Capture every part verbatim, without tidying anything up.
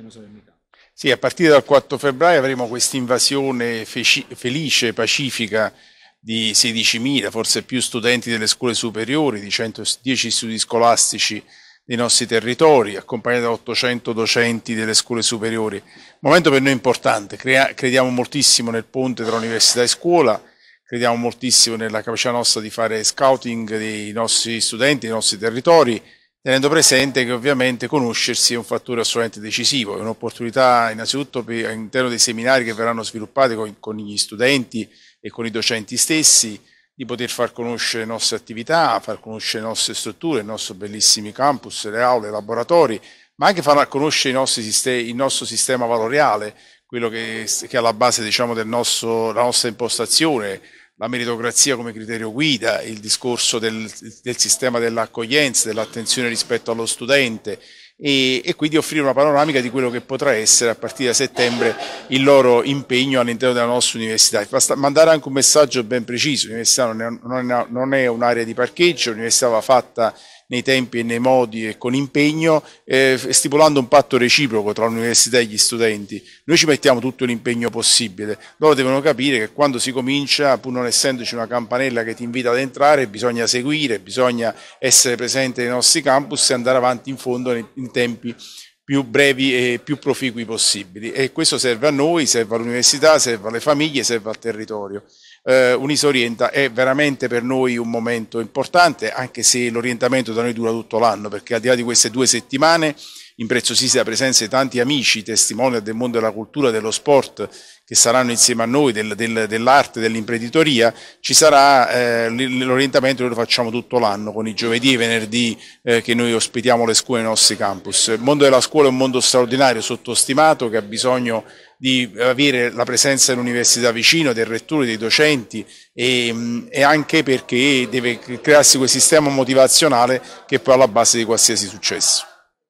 come solennità. Sì, a partire dal quattro febbraio avremo questa invasione felice, pacifica di sedicimila, forse più studenti delle scuole superiori, di centodieci istituti scolastici dei nostri territori, accompagnati da ottocento docenti delle scuole superiori. Momento per noi importante, crediamo moltissimo nel ponte tra università e scuola, crediamo moltissimo nella capacità nostra di fare scouting dei nostri studenti, dei nostri territori, tenendo presente che ovviamente conoscersi è un fattore assolutamente decisivo, è un'opportunità innanzitutto per, all'interno dei seminari che verranno sviluppati con, con gli studenti e con i docenti stessi, di poter far conoscere le nostre attività, far conoscere le nostre strutture, i nostri bellissimi campus, le aule, i laboratori, ma anche far conoscere i nostri sistemi, il nostro sistema valoriale, quello che, che è alla base, diciamo, del nostro, la nostra impostazione, la meritocrazia come criterio guida, il discorso del, del sistema dell'accoglienza, dell'attenzione rispetto allo studente e, e quindi offrire una panoramica di quello che potrà essere a partire da settembre il loro impegno all'interno della nostra università. Basta mandare anche un messaggio ben preciso: l'università non è un'area di parcheggio, l'università va fatta nei tempi e nei modi e con impegno, eh, stipulando un patto reciproco tra l'università e gli studenti. Noi ci mettiamo tutto l'impegno possibile, loro devono capire che quando si comincia, pur non essendoci una campanella che ti invita ad entrare, bisogna seguire, bisogna essere presente nei nostri campus e andare avanti in fondo in tempi più brevi e più proficui possibili, e questo serve a noi, serve all'università, serve alle famiglie, serve al territorio. Eh, Unisorienta è veramente per noi un momento importante, anche se l'orientamento da noi dura tutto l'anno, perché al di là di queste due settimane, impreziositi da presenza di tanti amici, testimoni del mondo della cultura, dello sport, che saranno insieme a noi, del, del, dell'arte, dell'imprenditoria, ci sarà eh, l'orientamento che lo facciamo tutto l'anno, con i giovedì e i venerdì eh, che noi ospitiamo le scuole nei nostri campus. Il mondo della scuola è un mondo straordinario, sottostimato, che ha bisogno di avere la presenza dell'università vicino, del rettore, dei docenti e, e anche perché deve crearsi quel sistema motivazionale che è poi alla base di qualsiasi successo.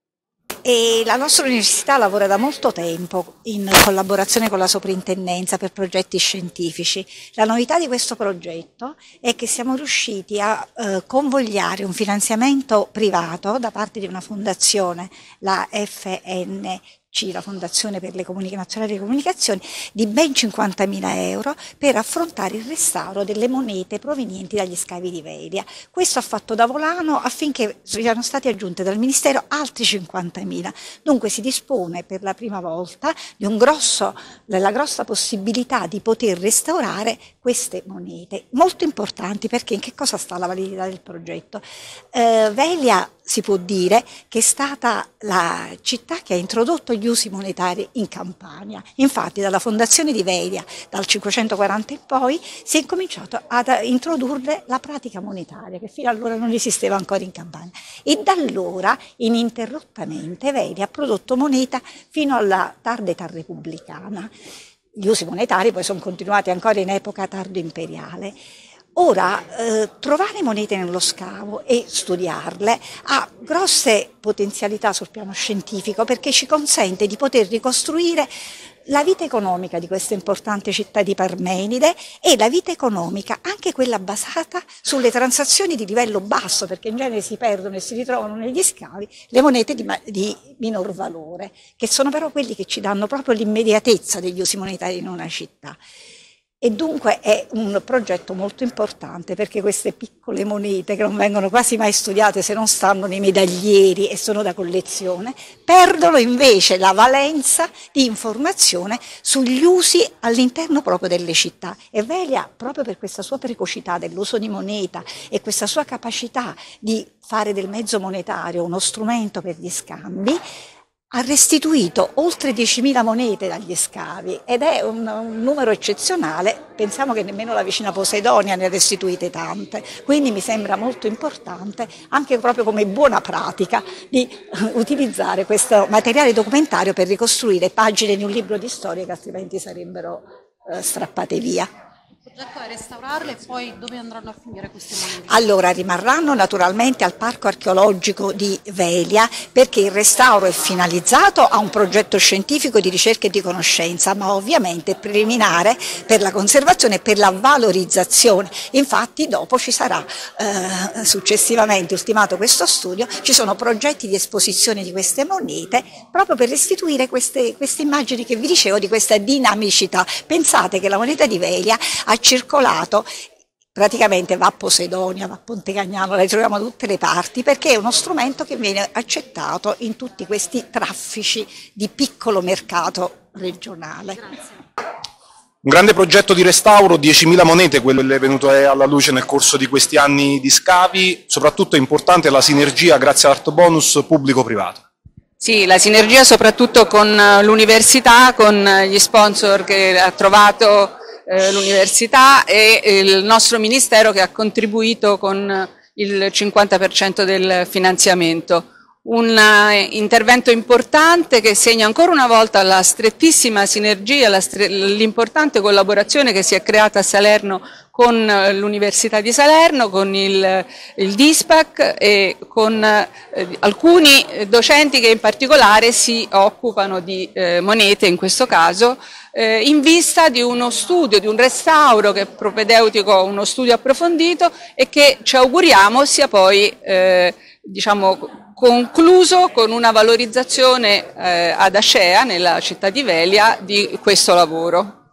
E la nostra università lavora da molto tempo in collaborazione con la soprintendenza per progetti scientifici. La novità di questo progetto è che siamo riusciti a eh, convogliare un finanziamento privato da parte di una fondazione, la F N C, la Fondazione per le Comunicazioni Nazionali delle Comunicazioni, di ben cinquantamila euro per affrontare il restauro delle monete provenienti dagli scavi di Velia. Questo ha fatto da volano affinché siano stati aggiunti dal Ministero altri cinquantamila. Dunque si dispone per la prima volta di un grosso, della grossa possibilità di poter restaurare queste monete, molto importanti, perché in che cosa sta la validità del progetto? Eh, Velia si può dire che è stata la città che ha introdotto gli usi monetari in Campania. Infatti dalla fondazione di Velia, dal cinquecentoquaranta in poi, si è incominciato ad introdurre la pratica monetaria, che fino allora non esisteva ancora in Campania. E da allora, ininterrottamente, Velia ha prodotto moneta fino alla tarda età repubblicana. Gli usi monetari poi sono continuati ancora in epoca tardo imperiale. Ora, eh, trovare monete nello scavo e studiarle ha grosse potenzialità sul piano scientifico, perché ci consente di poter ricostruire la vita economica di questa importante città di Parmenide e la vita economica, anche quella basata sulle transazioni di livello basso, perché in genere si perdono e si ritrovano negli scavi le monete di, di minor valore, che sono però quelli che ci danno proprio l'immediatezza degli usi monetari in una città. E dunque è un progetto molto importante, perché queste piccole monete, che non vengono quasi mai studiate se non stanno nei medaglieri e sono da collezione, perdono invece la valenza di informazione sugli usi all'interno proprio delle città. E Velia, proprio per questa sua precocità dell'uso di moneta e questa sua capacità di fare del mezzo monetario uno strumento per gli scambi, ha restituito oltre diecimila monete dagli scavi, ed è un, un numero eccezionale. Pensiamo che nemmeno la vicina Posidonia ne ha restituite tante, quindi mi sembra molto importante, anche proprio come buona pratica, di utilizzare questo materiale documentario per ricostruire pagine di un libro di storia che altrimenti sarebbero eh, strappate via. Il progetto è restaurarle e poi dove andranno a finire queste monete? Allora, rimarranno naturalmente al Parco Archeologico di Velia, perché il restauro è finalizzato a un progetto scientifico di ricerca e di conoscenza, ma ovviamente è preliminare per la conservazione e per la valorizzazione. Infatti dopo ci sarà, eh, successivamente ultimato questo studio, ci sono progetti di esposizione di queste monete proprio per restituire queste, queste immagini che vi dicevo di questa dinamicità. Pensate che la moneta di Velia ha circolato, praticamente va a Posidonia, va a Ponte Cagnano, la ritroviamo da tutte le parti, perché è uno strumento che viene accettato in tutti questi traffici di piccolo mercato regionale. Grazie. Un grande progetto di restauro, diecimila monete, quelle venute alla luce nel corso di questi anni di scavi, soprattutto è importante la sinergia grazie all'Art Bonus pubblico-privato. Sì, la sinergia soprattutto con l'università, con gli sponsor che ha trovato eh, l'università e il nostro Ministero che ha contribuito con il cinquanta per cento del finanziamento. Un uh, intervento importante che segna ancora una volta la strettissima sinergia, l'importante collaborazione che si è creata a Salerno con uh, l'Università di Salerno, con il, il DISPAC e con uh, alcuni docenti che in particolare si occupano di uh, monete in questo caso, uh, in vista di uno studio, di un restauro che è propedeutico a uno studio approfondito e che ci auguriamo sia poi uh, diciamo concluso con una valorizzazione eh, ad Acea, nella città di Velia, di questo lavoro.